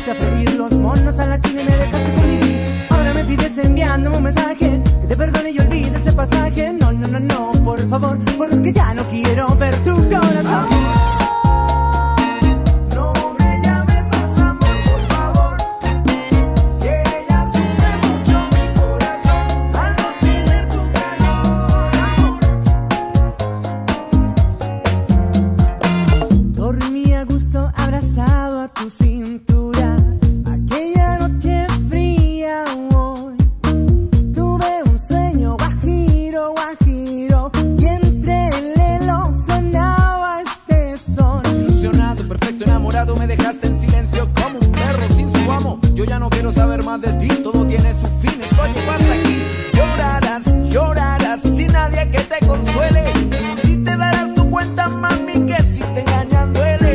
a freír los monos a la china y me dejaste convivir. Ahora me pides enviándome un mensaje que te perdone y olvide ese pasaje. No, no, no, no, por favor, porque ya no quiero ver tu corazón. Abrazado a tu cintura, aquella noche fría hoy. Tuve un sueño guajiro, guajiro, y entre el helo sonaba este son. Ilusionado, perfecto, enamorado, me dejaste en silencio como un perro sin su amo. Yo ya no quiero saber más de ti, todo tiene su fin, esto llegó hasta aquí. Llorarás, llorarás, sin nadie que te consuele. Si te darás tu cuenta, mami, que si te engañan duele.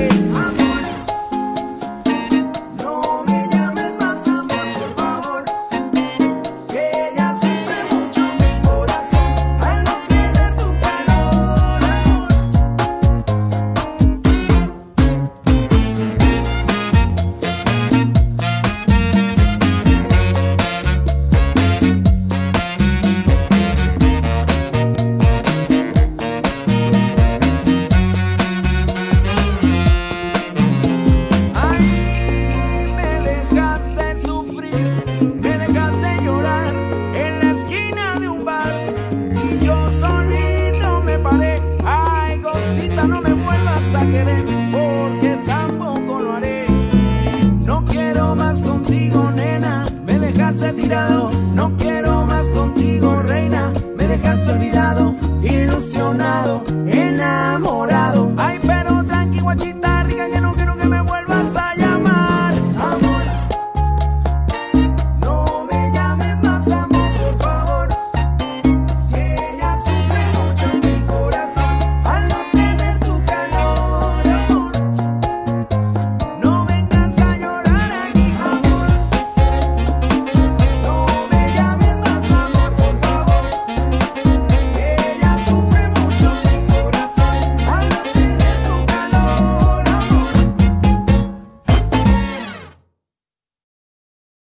Porque tampoco lo haré. No quiero más contigo.